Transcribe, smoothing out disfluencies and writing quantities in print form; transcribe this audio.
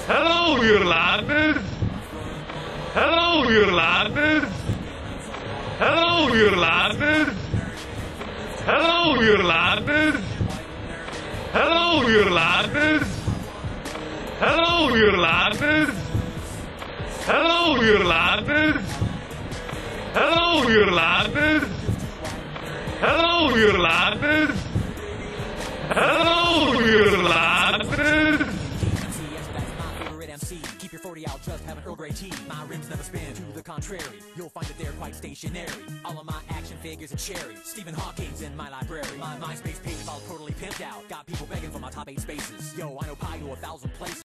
Hello, Yolandas. Hello, Yolandas. Hello, Yolandas. Hello, Yolandas. Hello, Yolandas. Hello, Yolandas. Hello, Yolandas. Hello, Yolandas. Hello, Yolandas. Hello, Yolandas. Keep your 40 out, just have an Earl Grey tea. My rims never spin, to the contrary. You'll find that they're quite stationary. All of my action figures are cherry. Stephen Hawking's in my library. My MySpace page is all totally pimped out. Got people begging for my top 8 spaces. Yo, I know pi to 1,000 places.